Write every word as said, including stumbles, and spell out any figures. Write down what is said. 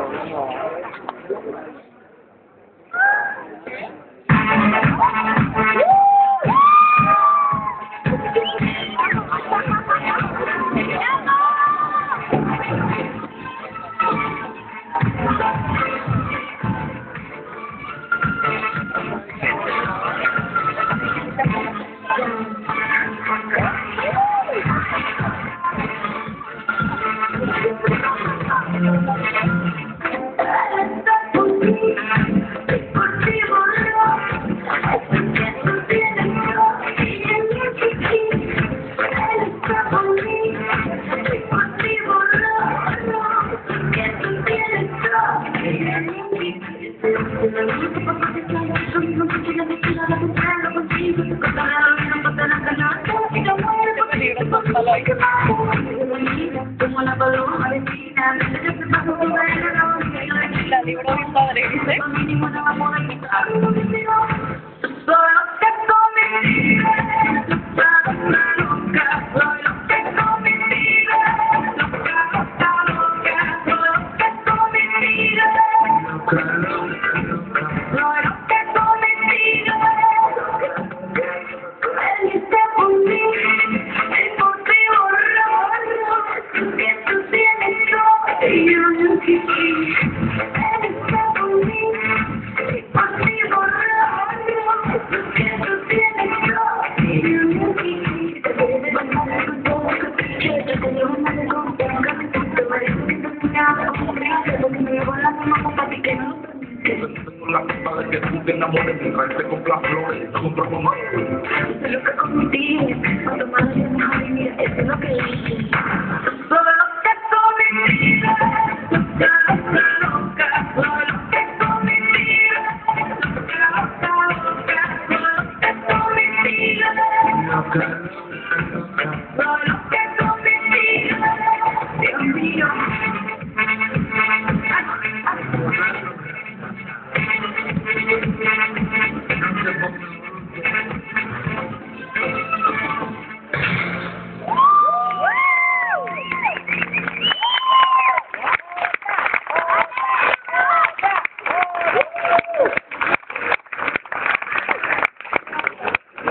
Como la paloma vecina, La libro bien padre, ¿viste? solo que conmigo, loca, loca, solo que conmigo, loca, loca, loca, solo que conmigo, solo que conmigo, él está por mí, él por ti borró, que tú tienes todo y yo no quisiera, él está por mí, por ti borró, que tú tienes todo y yo no quisiera, la culpa de que tú te enamores mientras te compras flores, te compras mamá. eso es lo que contigo, cuando más de mejor y mira, eso es lo que dice. Solo que conmigo, loca, loca, loca, solo que conmigo, loca, loca, loca, solo que conmigo, solo que conmigo, Dios mío.